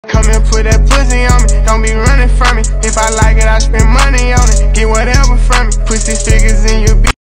Come and put that pussy on me, don't be running from me. If I like it, I spend money on it, get whatever from me. Put 6 figures in you